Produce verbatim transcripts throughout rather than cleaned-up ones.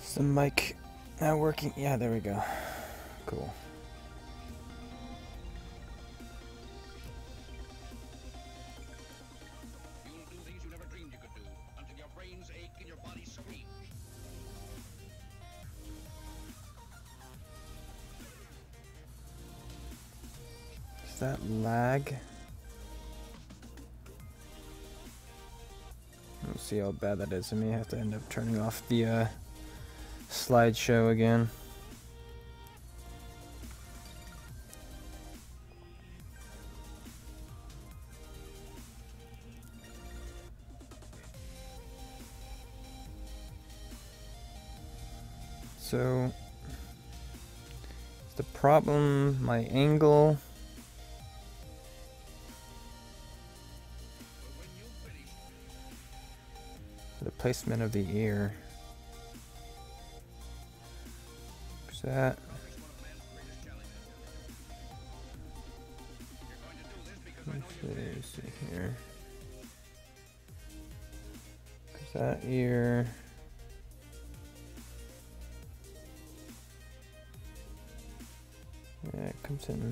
Is the mic now working? Yeah, there we go. Cool. You'll do things you never dreamed you could do until your brains ache and your body screams. Is that lag? Let's see how bad that is. I may have to end up turning off the uh, slideshow again. So, is the problem my angle? The placement of the ear. Is that? Let's see here. Is that ear? Yeah, it comes in.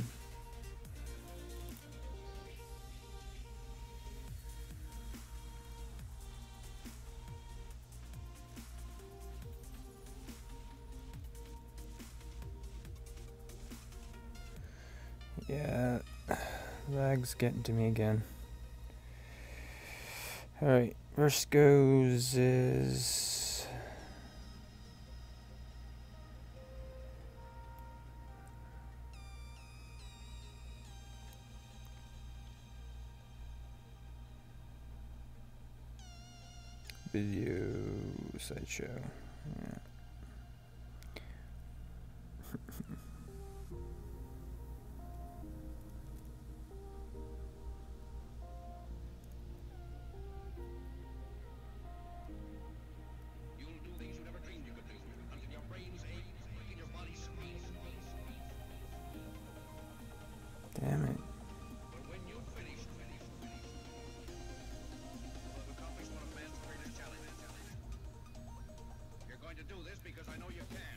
Yeah, lag's getting to me again. Alright, first goes is video slideshow. Yeah. You'll do things you never dreamed you could do until your brains ache and your body screams. Damn it. But when you finish, finish, finish, you'll have accomplished one of man's greatest challenges. You're going to do this because I know you can.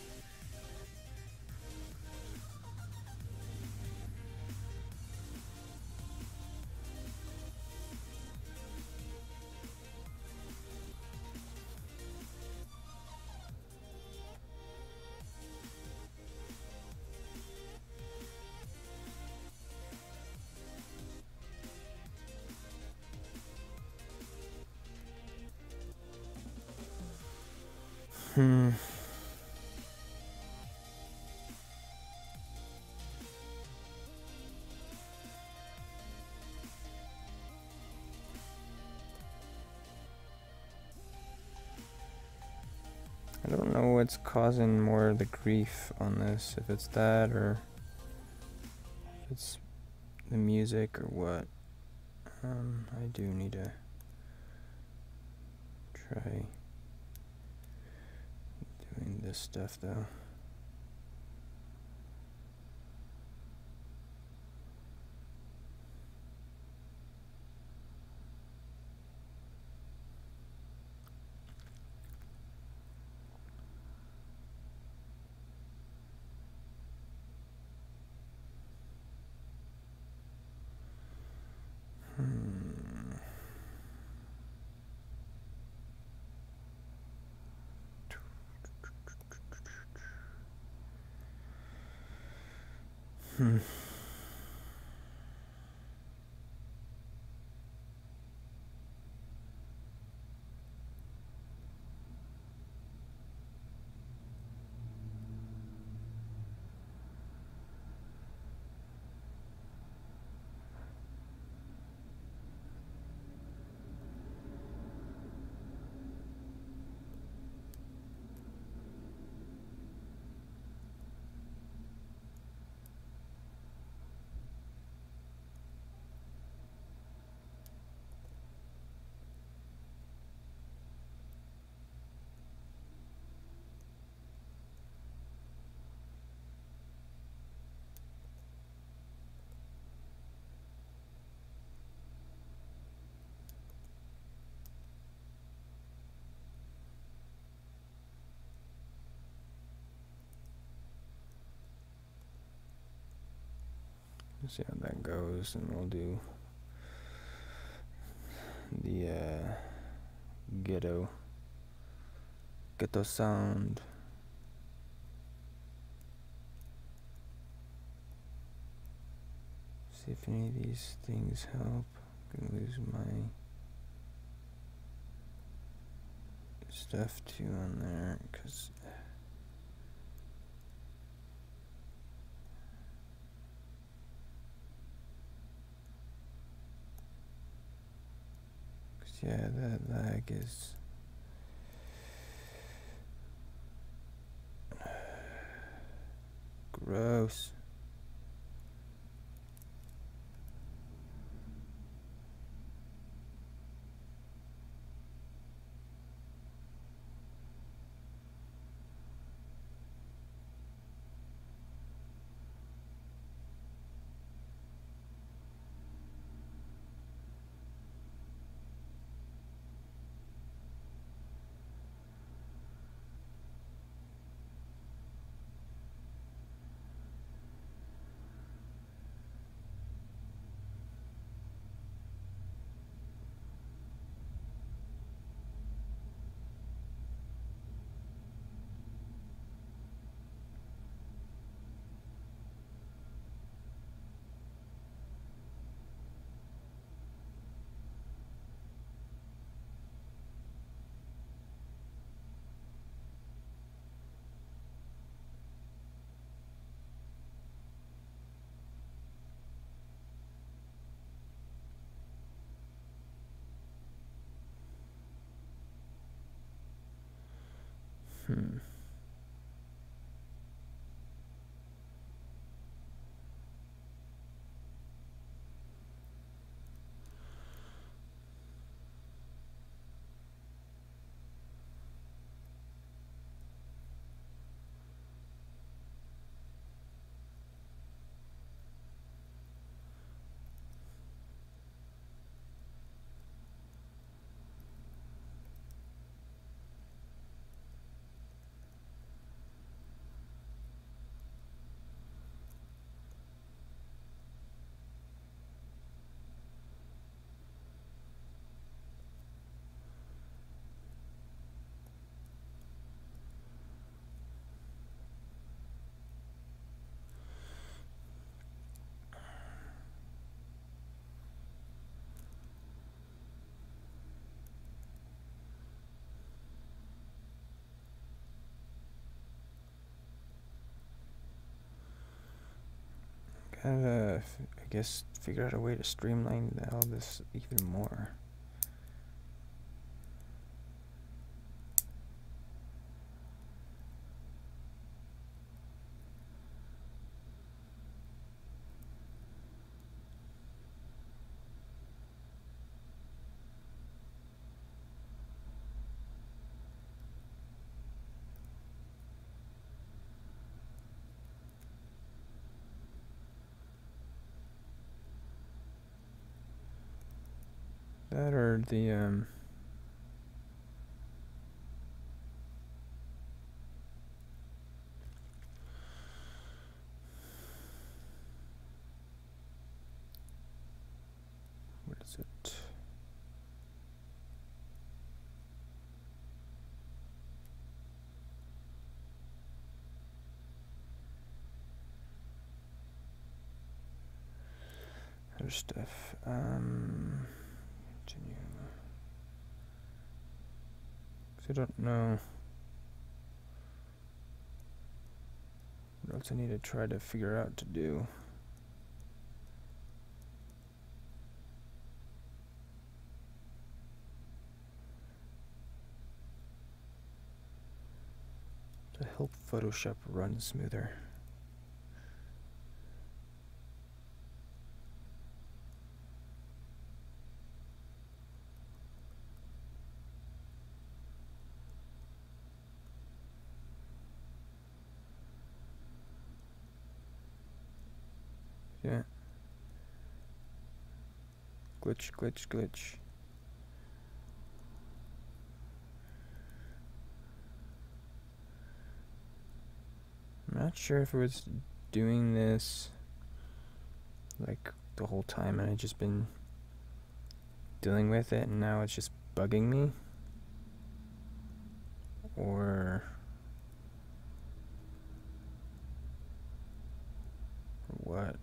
Hmm. I don't know what's causing more of the grief on this, if it's that or if it's the music or what. Um, I do need to try doing this stuff though. Hmm. Hmm. see how that goes, and we'll do the uh, ghetto ghetto sound. See if any of these things help. I'm gonna lose my stuff too on there, cause yeah, that lag is gross. Hmm. Gotta, I guess, figure out a way to streamline all this even more. That or the um what is it? Other stuff. Um continue. I don't know what else I need to try to figure out to do. To help Photoshop run smoother. Yeah. Glitch, glitch, glitch. I'm not sure if it was doing this like the whole time, and I've just been dealing with it, and now it's just bugging me? Or, or what?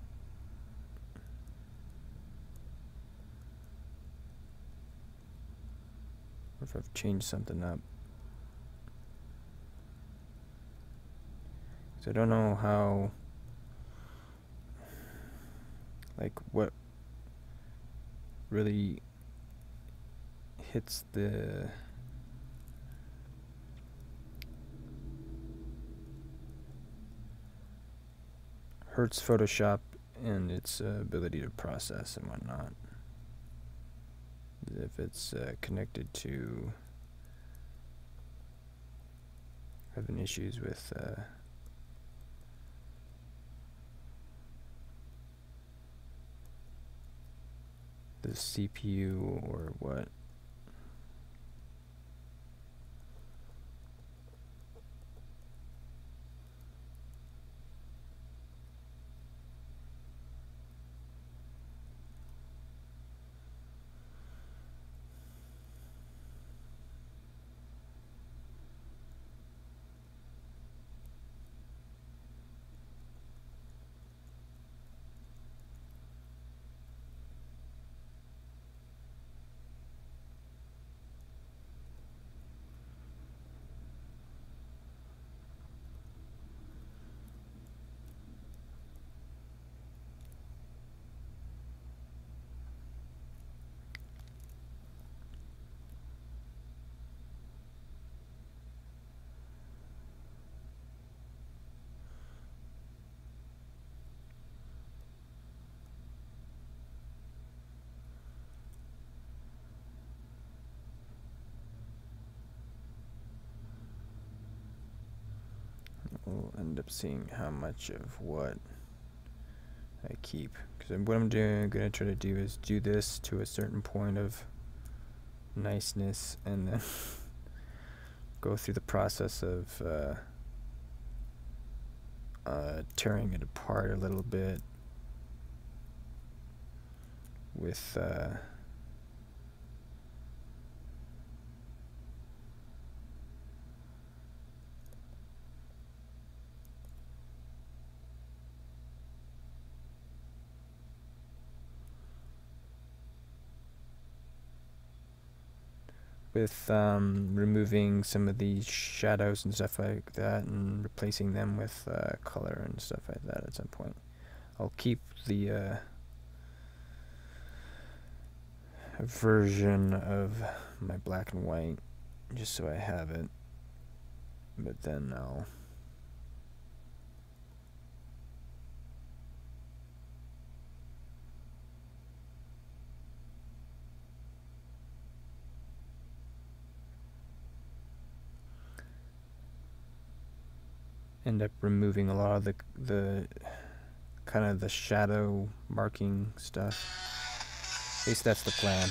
Or if I've changed something up. So I don't know how, like, what really hits the hurts Photoshop and its uh, ability to process and whatnot. If it's uh, connected to having issues with uh, the C P U or what. We'll end up seeing how much of what I keep. Because what I'm doing, going to try to do is do this to a certain point of niceness, and then go through the process of uh, uh, tearing it apart a little bit with uh, with um, removing some of these shadows and stuff like that and replacing them with uh, color and stuff like that at some point. I'll keep the uh, version of my black and white just so I have it, but then I'll end up removing a lot of the the kind of the shadow marking stuff. At least that's the plan.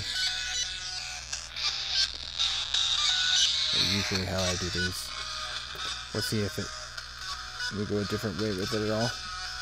That's usually how I do these. We'll see if it we go a different way with it at all.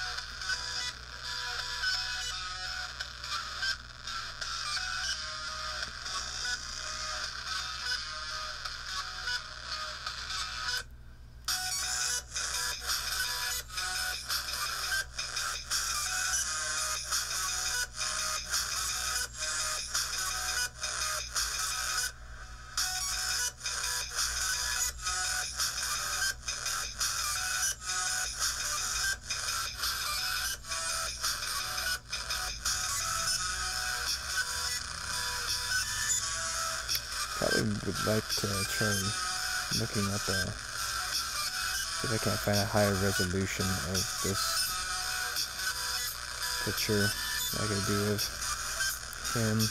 Probably would like to try looking up a, see if I can't find a higher resolution of this picture like I do of him.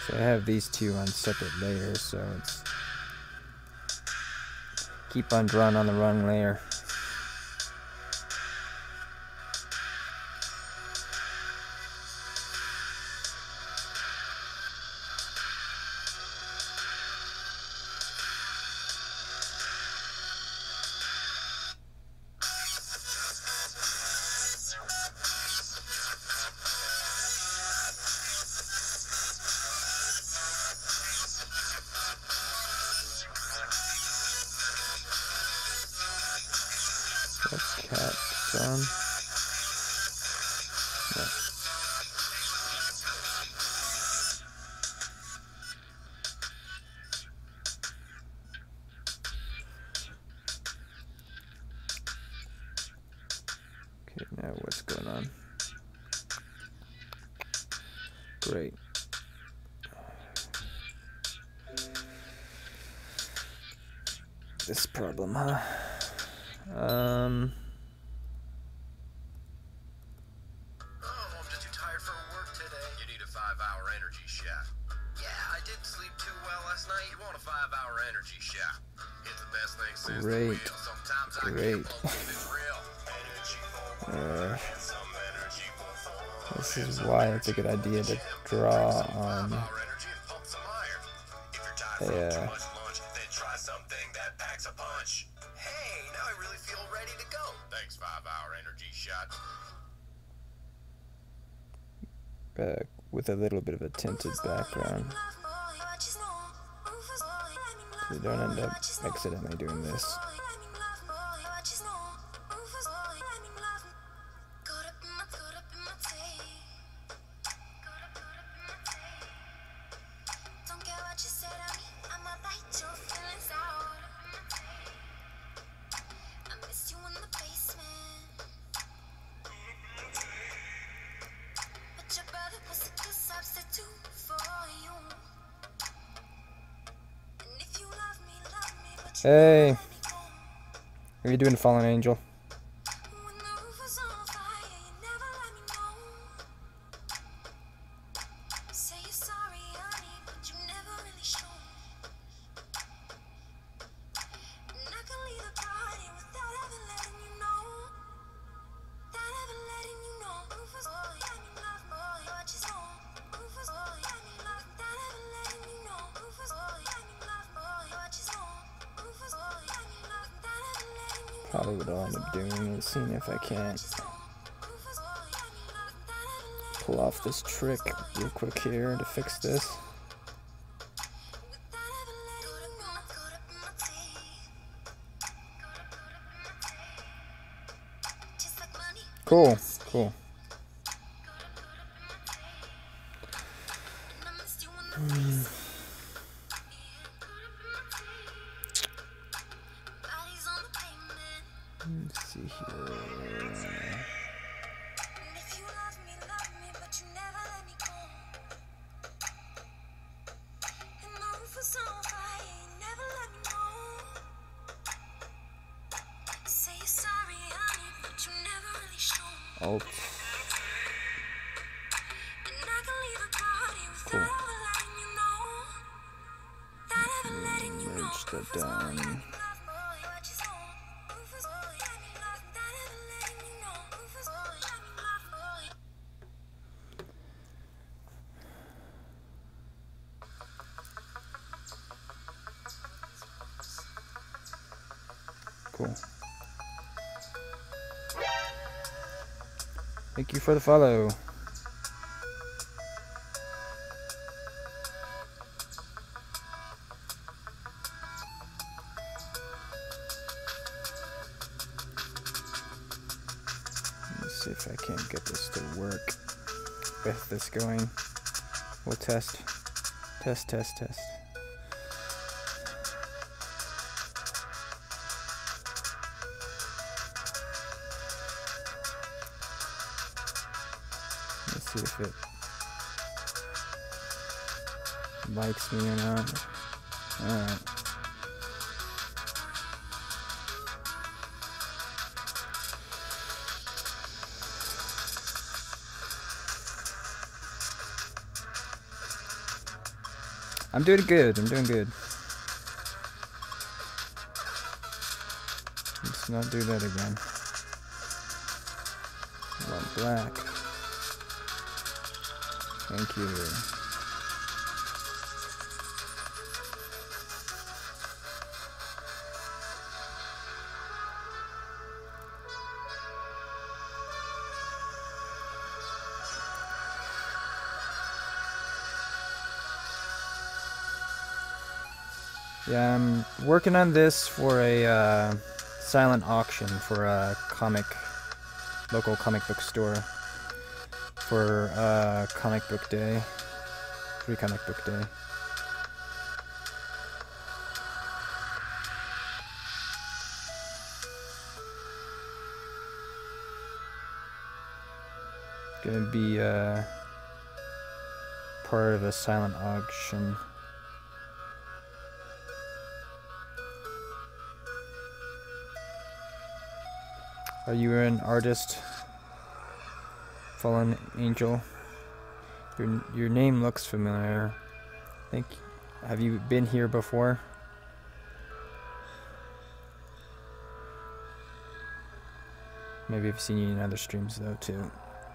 So I have these two on separate layers, so it's keep on drawing on the wrong layer. That's cat son. Yeah. Okay, now what's going on? Great. This problem, huh? Um. Oh, I'm just too tired for work today. You need a five-hour energy shot. Yeah, I didn't sleep too well last night. You want a five-hour energy shot? It's the best thing since the Great. wheel. Sometimes I Great. can't believe it's real. Uh, this is why it's a good idea to draw on a, uh, Try something that packs a punch. Hey, now I really feel ready to go. Thanks, five-hour energy shot. uh, with a little bit of a tinted background. So you don't end up accidentally doing this. Hey, how are you doing, Fallen Angel? Probably what I'll end up doing is seeing if I can't pull off this trick real quick here to fix this. Cool, cool. Hmm. Let's see here. Alt. Cool. Merge that down. Cool. Thank you for the follow. Let's see if I can't get this to work with this going. We'll test. Test, test, test. Let's see if it likes me or not. Alright. I'm doing good. I'm doing good. Let's not do that again. One black. Thank you. Yeah, I'm working on this for a uh, silent auction for a comic, local comic book store for uh, comic book day, free comic book day. Gonna be uh, part of a silent auction. Are you an artist, Fallen Angel? Your your name looks familiar. I think. Have you been here before? Maybe I've seen you in other streams though too.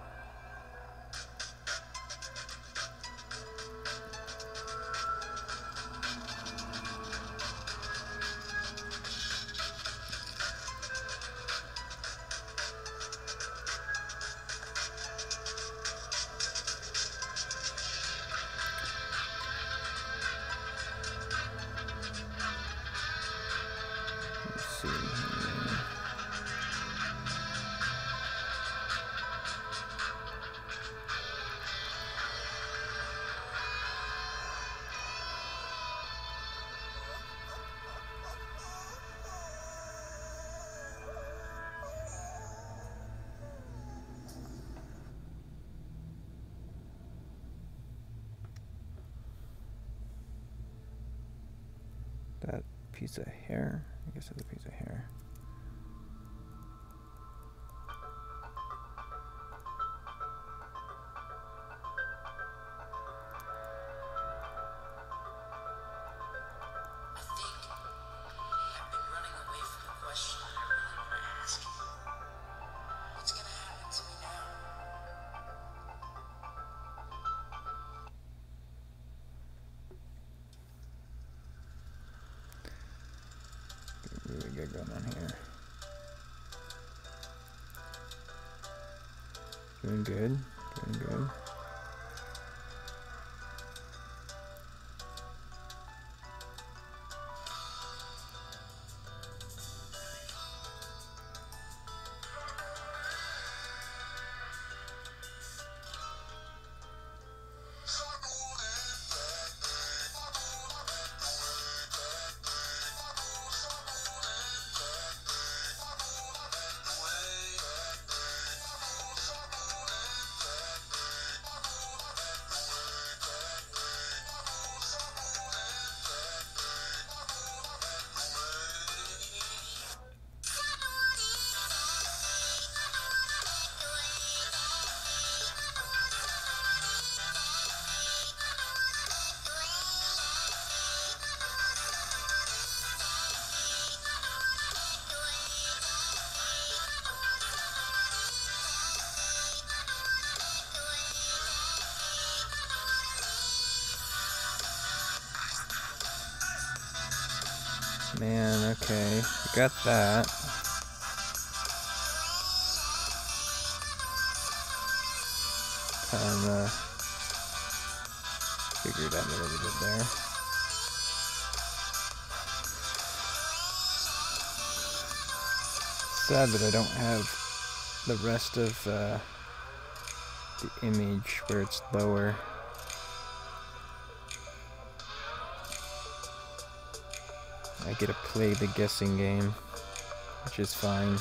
That piece of hair, I guess that's a piece of hair. I think I've been running away from the question I really want to ask. What's gonna happen to me now? Really good going on here. Doing good, doing good. Man, okay, you got that. Kind of figured out a little bit there. Sad that I don't have the rest of uh, the image where it's lower. I get to play the guessing game, which is fine.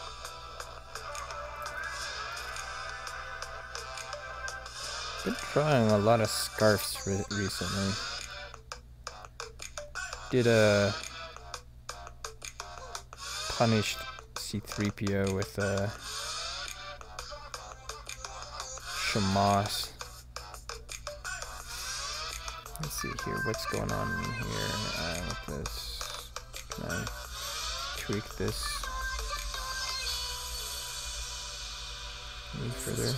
Been trying a lot of scarves re recently. Did a punished C three P O with a Shamash. Let's see here, what's going on in here uh, with this? Can I tweak this any further?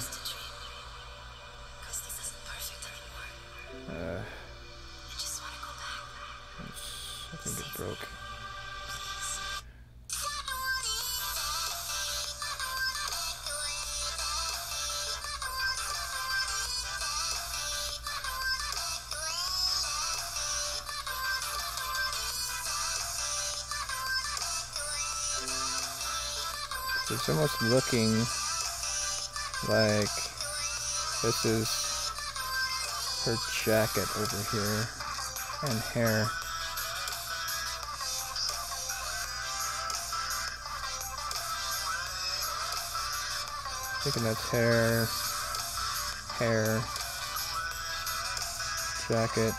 Uh, I think it broke. It's almost looking like this is her jacket over here and hair. Thinking that's hair, hair, jacket.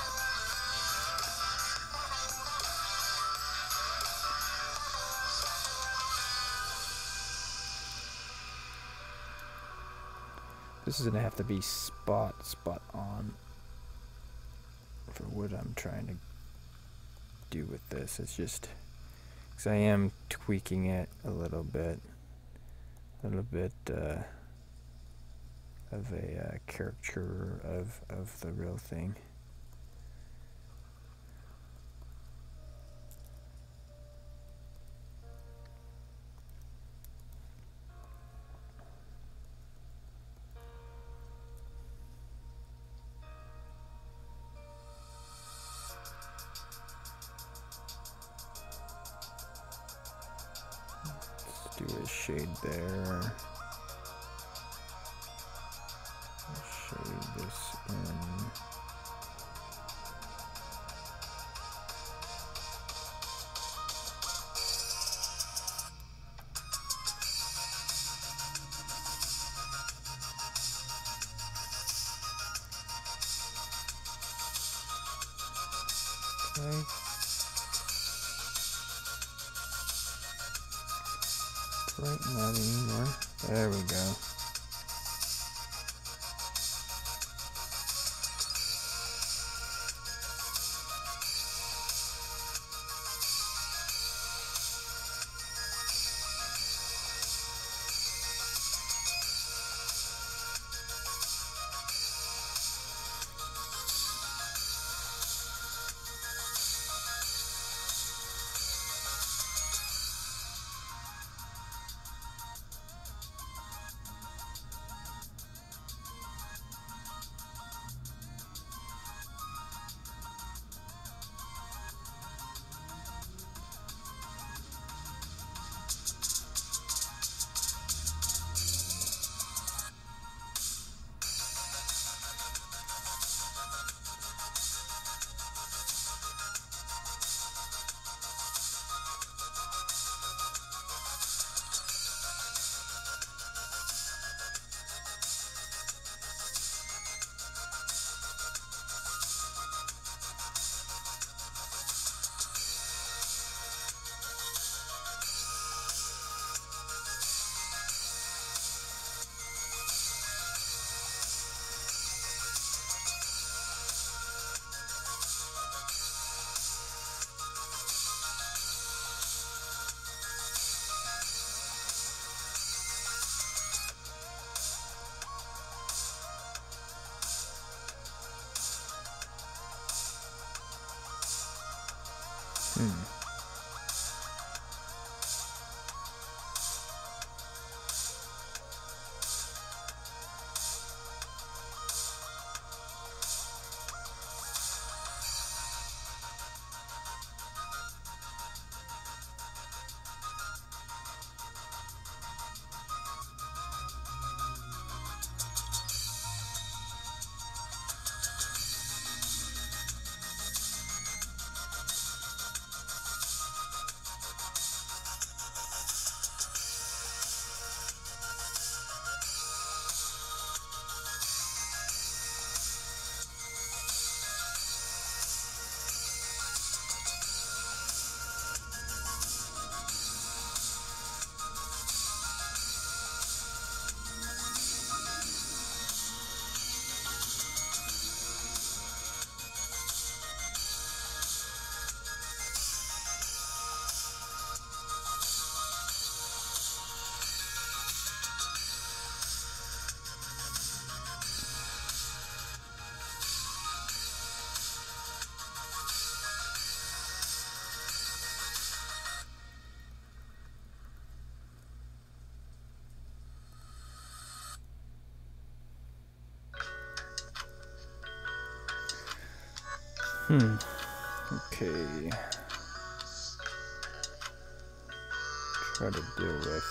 This is gonna have to be spot, spot on for what I'm trying to do with this. It's just, because I am tweaking it a little bit, a little bit uh, of a uh, caricature of, of the real thing. Do a shade there. Shade this in. Okay. Brighten that anymore. There we go. Hmm. Okay. Try to deal with.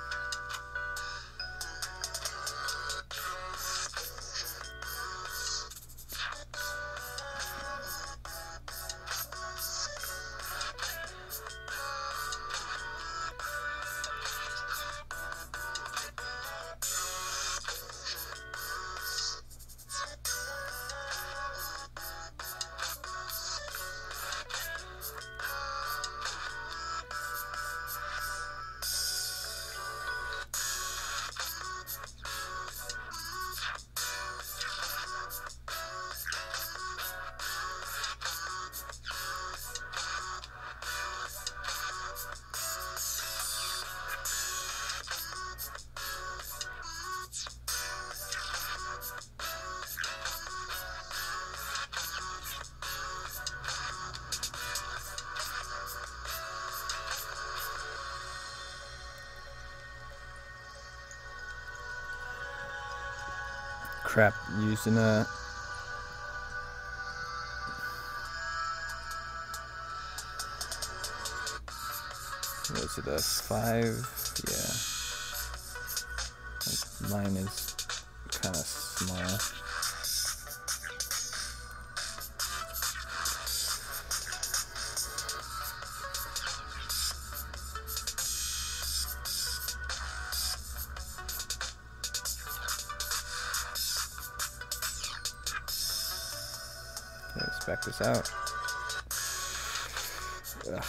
Crap, using a what is it, a five? Yeah. Mine is kind of small. Let's back this out. Ugh.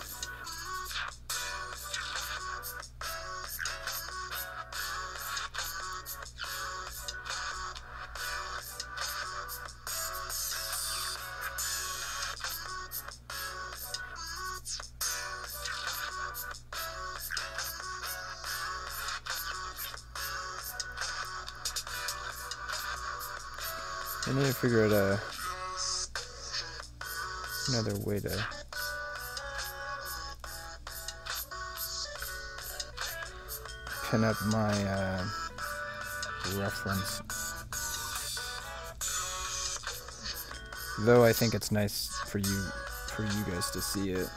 I need to figure out a another way to pin up my uh, reference. Though I think it's nice for you for you guys to see it.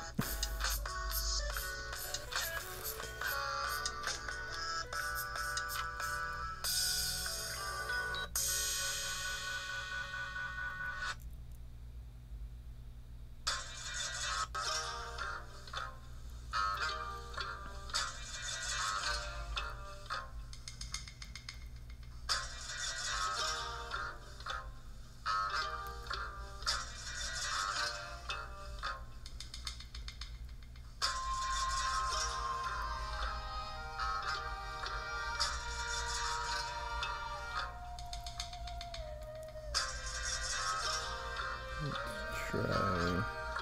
Try.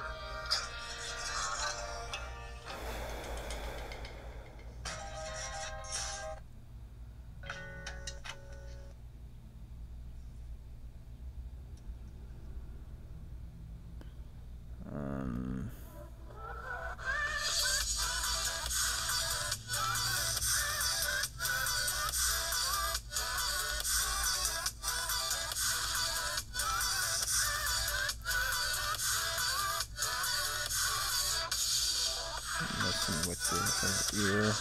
Um. Messing with the her ear.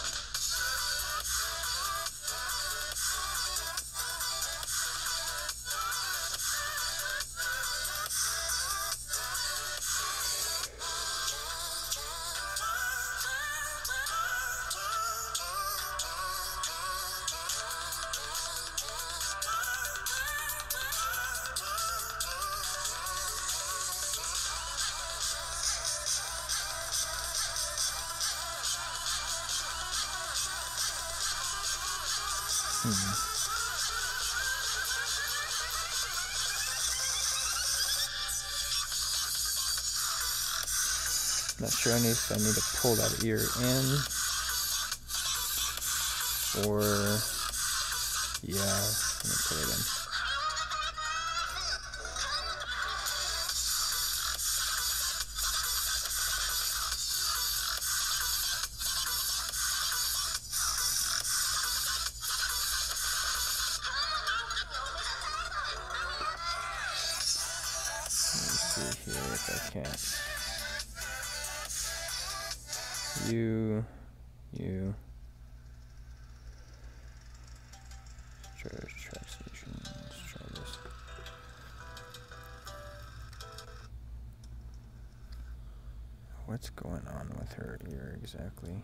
Hmm. Not sure I need if I need to pull that ear in or yeah, let me put it in. see here if I can. You, you. Trash track station. Let's try this. What's going on with her ear exactly?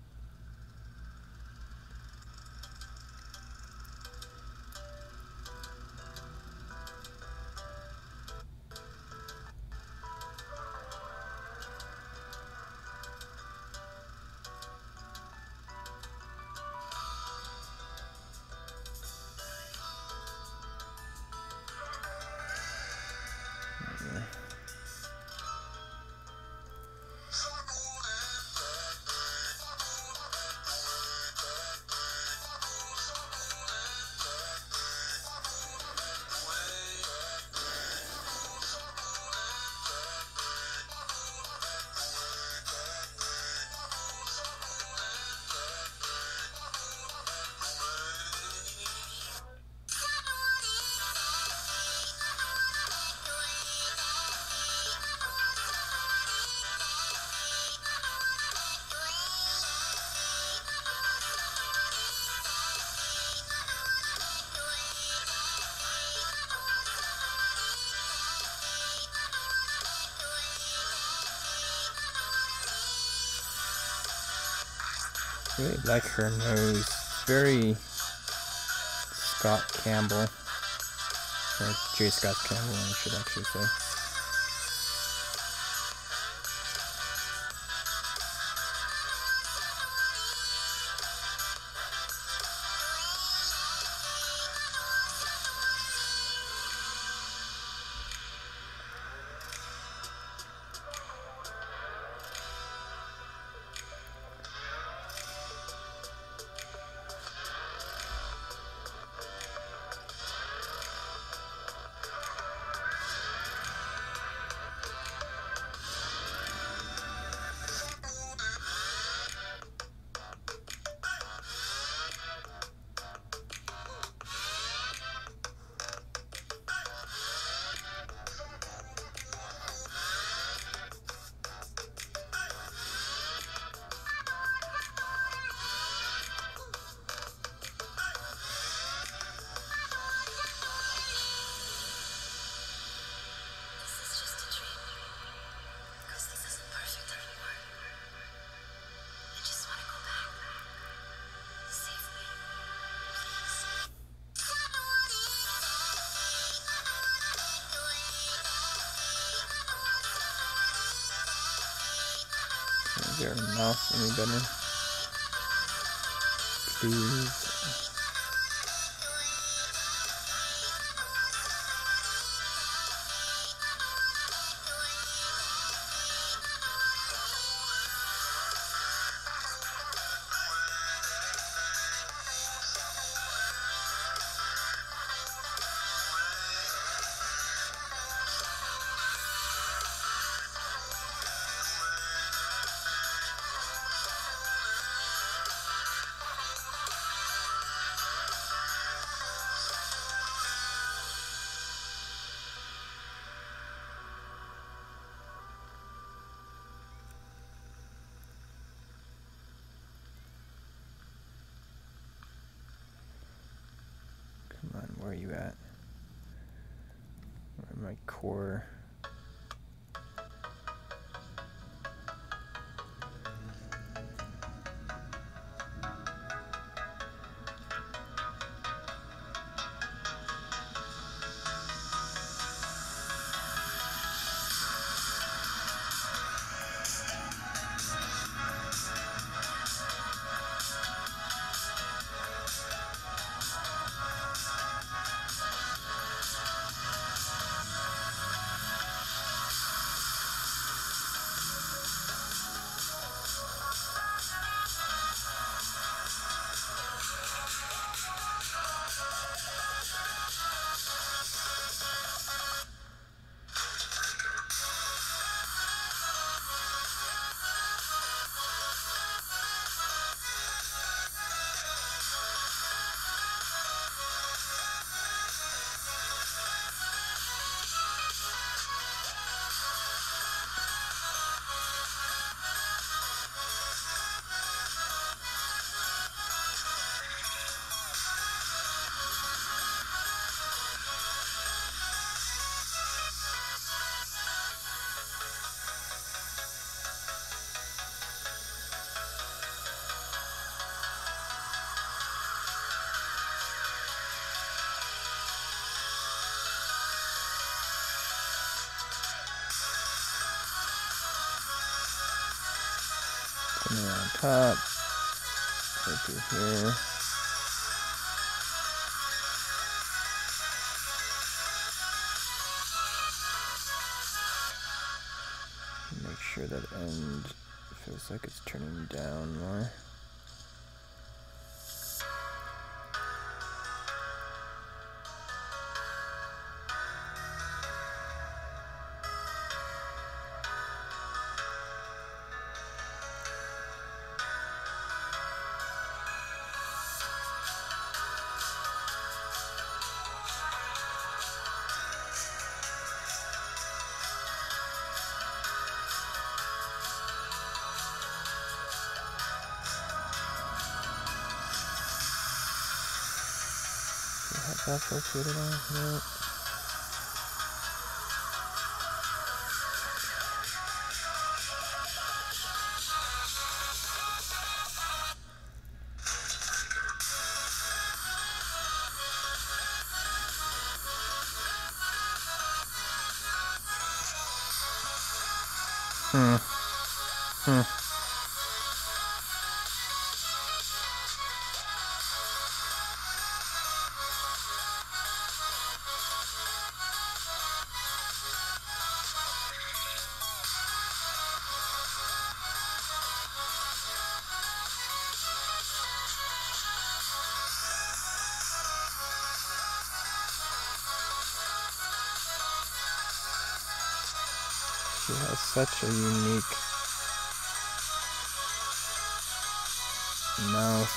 Really like her nose. Very Scott Campbell. Or J. Scott Campbell, I should actually say. Is there a mouth any better? Please. Come on, where are you at? Where my core? snare on top, right through here. Make sure that end feels like it's turning down more. That's located on here. Hmm. Hmm. She has such a unique mouth.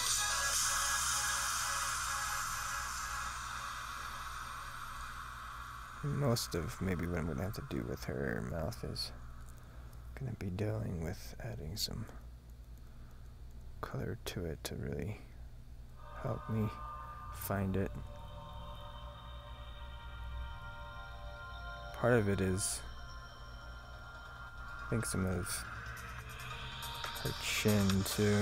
Most of maybe what I'm going to have to do with her mouth is going to be dealing with adding some color to it to really help me find it. Part of it is, I think, some of her chin too.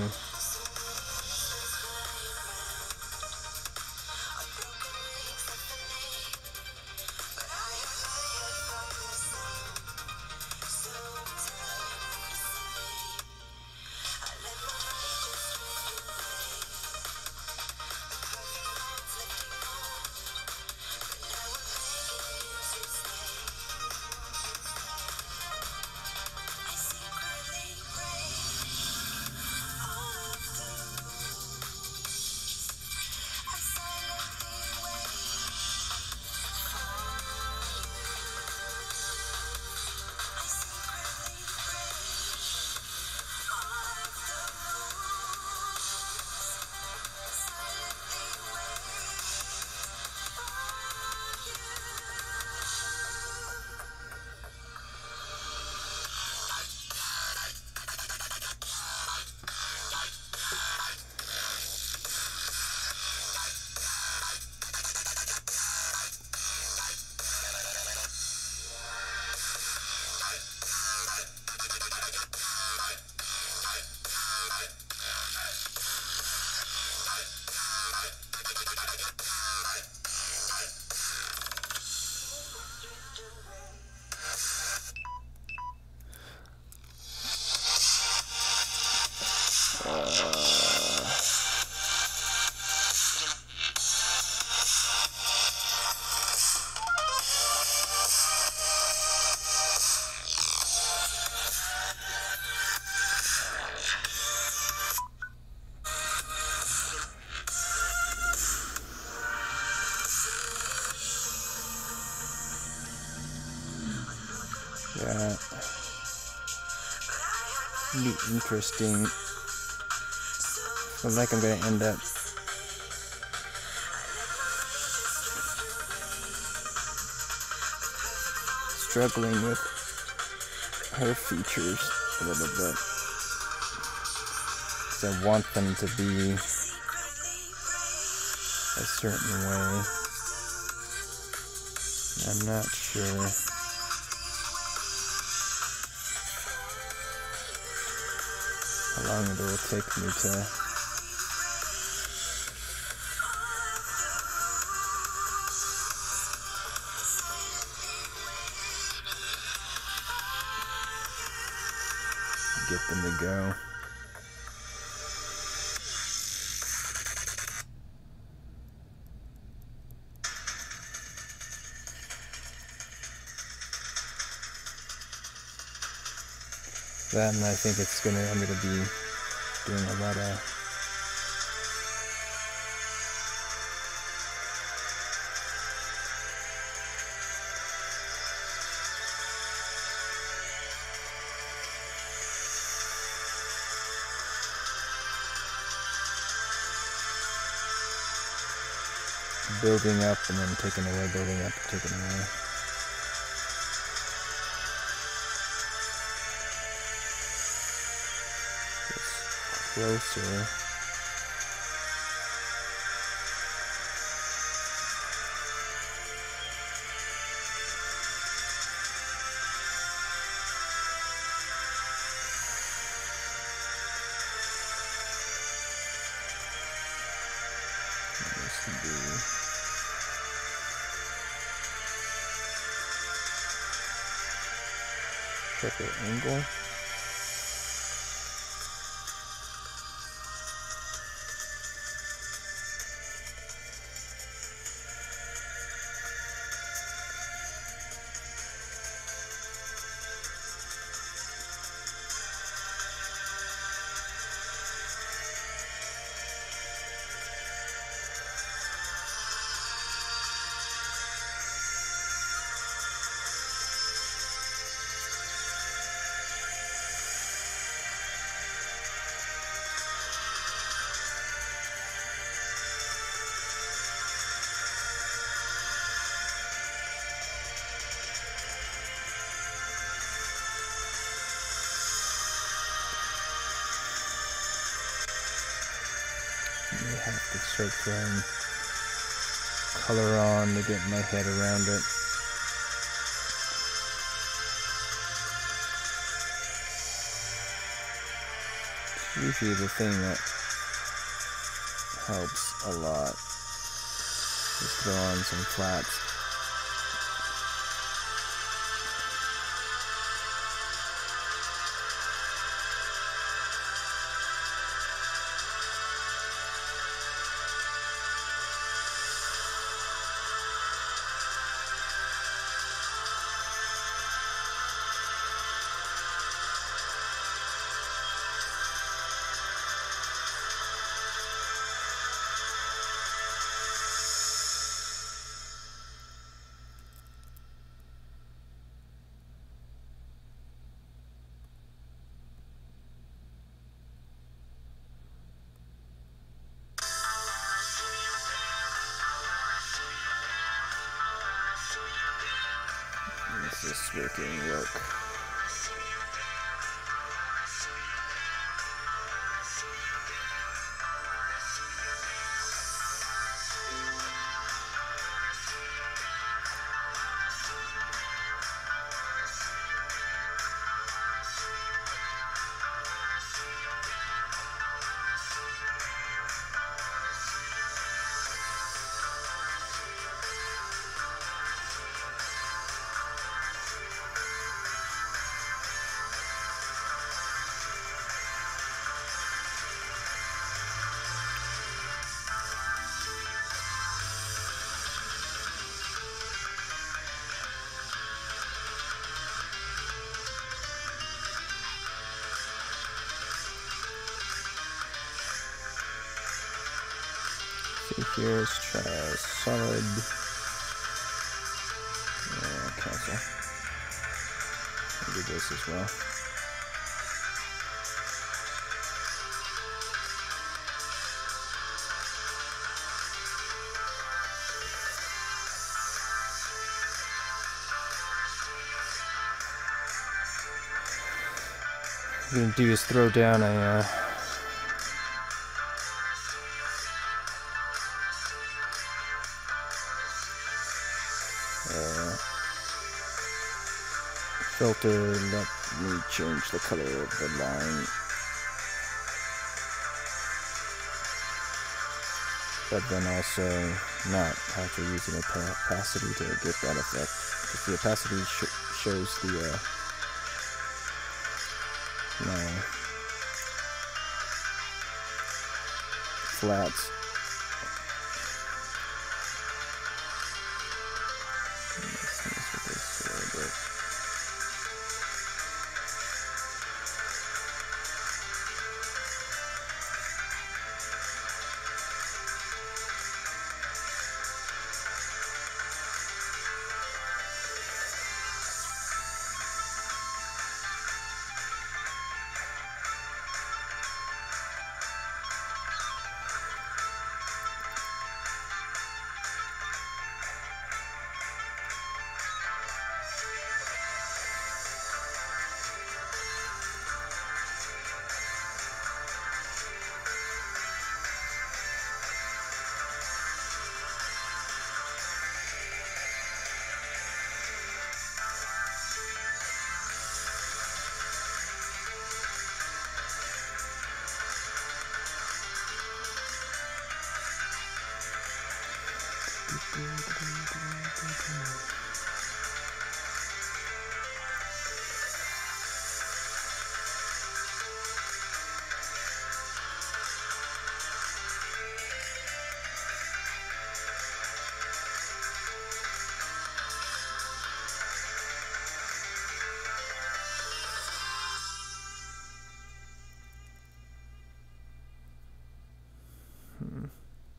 Yeah, be interesting. Feel like I'm gonna end up struggling with her features a little bit, because I want them to be a certain way. I'm not sure how long it will take me to get them to go. Then I think it's gonna, I'm gonna be doing a lot of building up and then taking away, building up and taking away. It's closer. This would be triple angle. I have to start throwing color on to get my head around it. It's usually the thing that helps a lot. Just throw on some flats. Is this working? Work. See here, let's try a solid. Uh, cancel. I'll do this as well. What I'm gonna do is throw down a uh, uh, filter. Let me change the color of the line, but then also not have to use an opacity to get that effect, because the opacity sh shows the uh, no, flats. Let's mess with this a little bit. Hmm.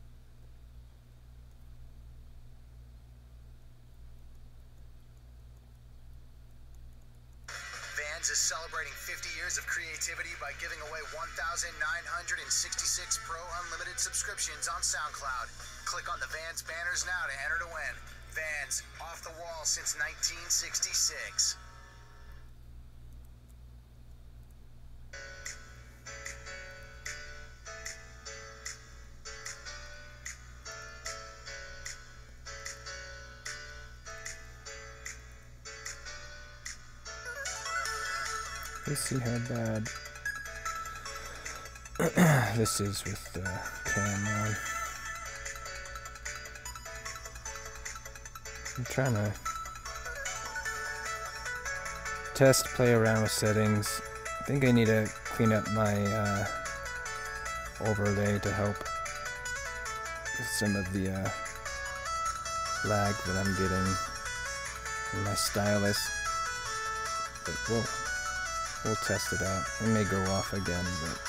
Vans is celebrating fifty years of creativity by giving away one thousand nine hundred sixty-six Pro Unlimited subscriptions on SoundCloud. Click on the Vans banners now to enter to win. Vans, off the wall since nineteen sixty-six. Let's see how bad this is with the cam on. I'm trying to test, play around with settings. I think I need to clean up my uh, overlay to help with some of the uh, lag that I'm getting in my stylus. But we'll, we'll test it out. It may go off again, but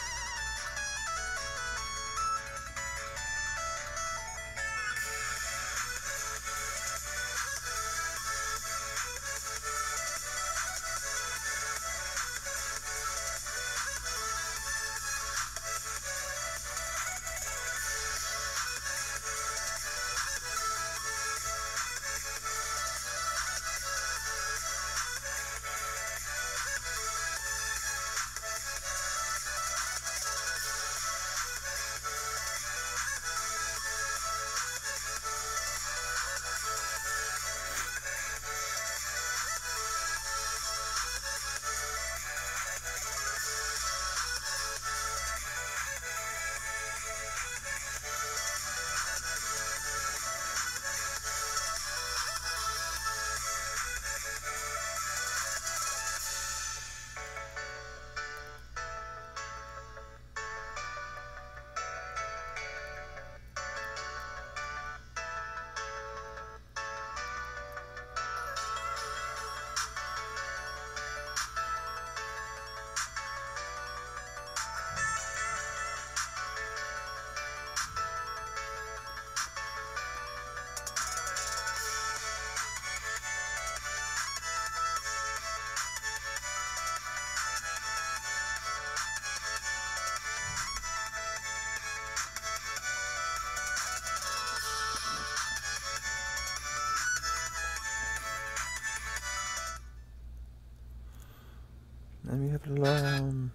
let me have it alone.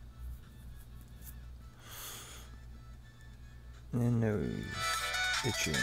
And nose itching.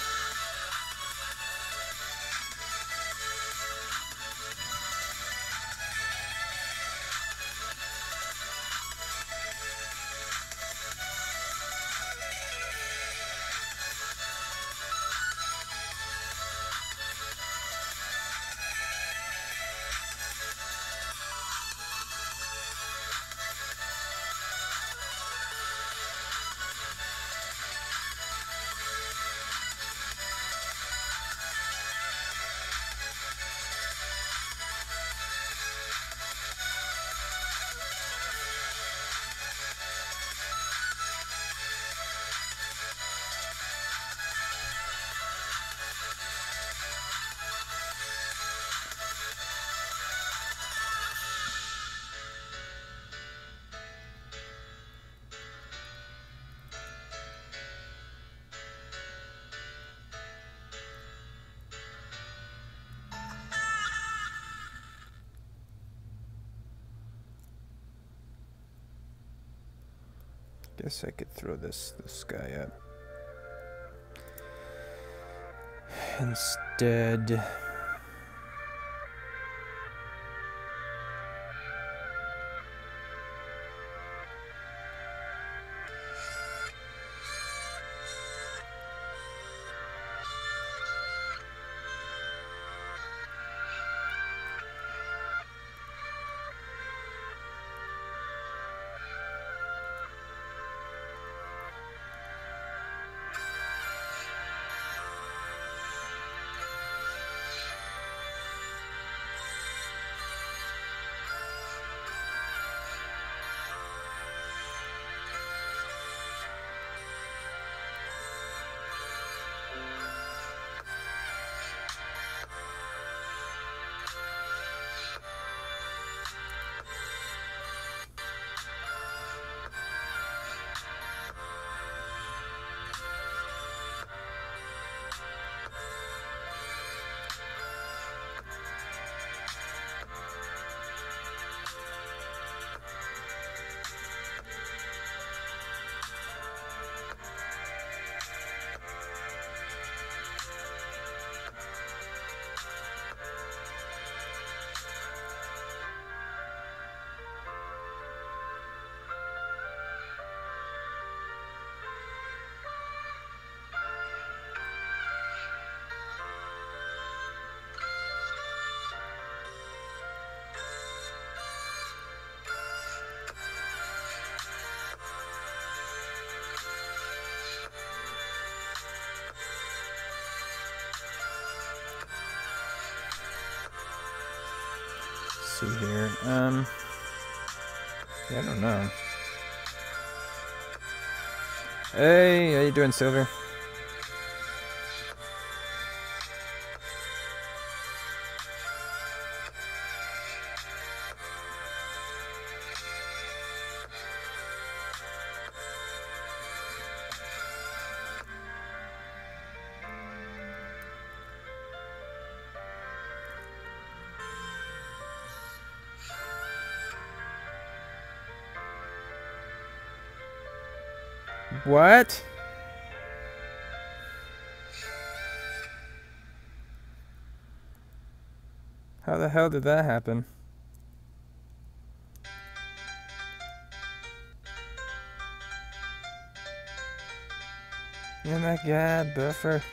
Guess I could throw this this guy up instead. see here. Um, yeah, I don't know. Hey, how you doing, Silver? What? How the hell did that happen? Oh my god, buffer.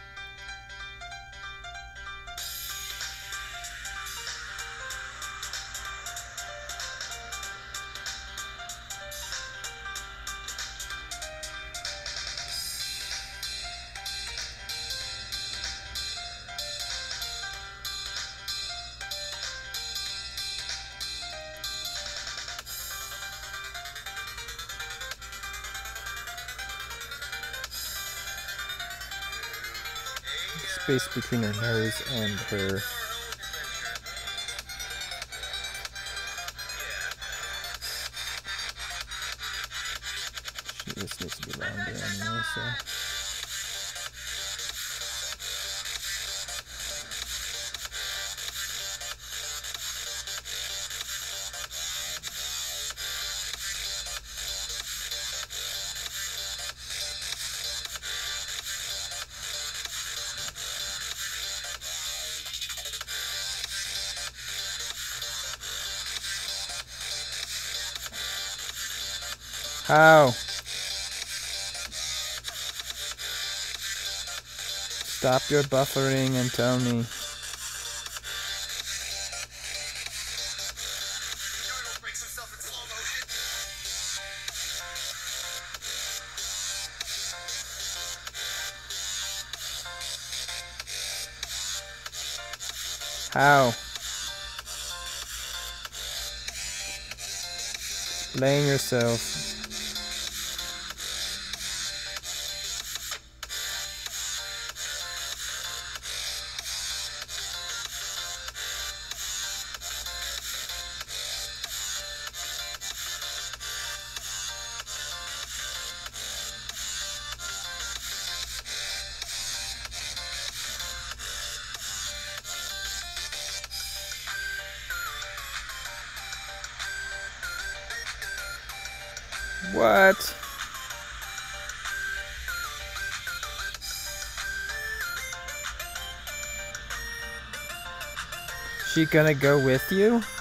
Space between her nose and her. She just needs to be lying down anyway, so. How? Stop your buffering and tell me. How? Explain yourself. What? She gonna go with you?